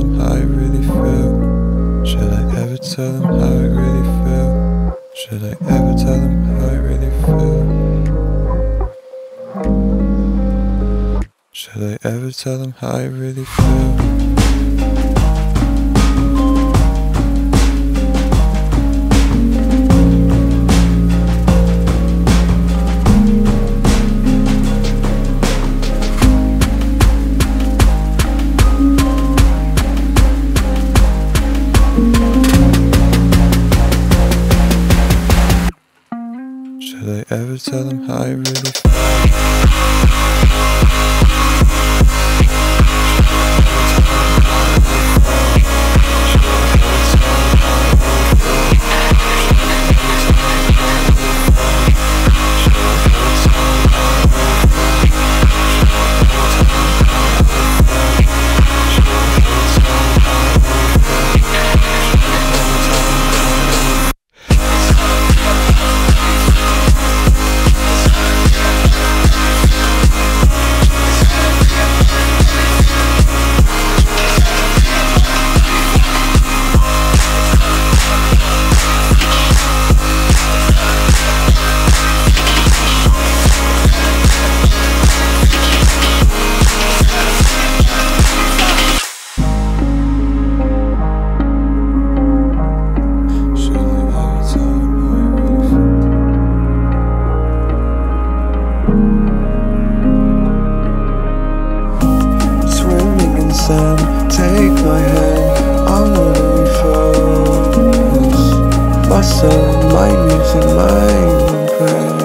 them how I really feel? Should I ever tell them how I really feel? Should I ever tell them how I really feel? Should I ever tell them how I really feel? Should I ever tell them how I really feel? Take my hand, I wanna refocus myself, my music, my brain.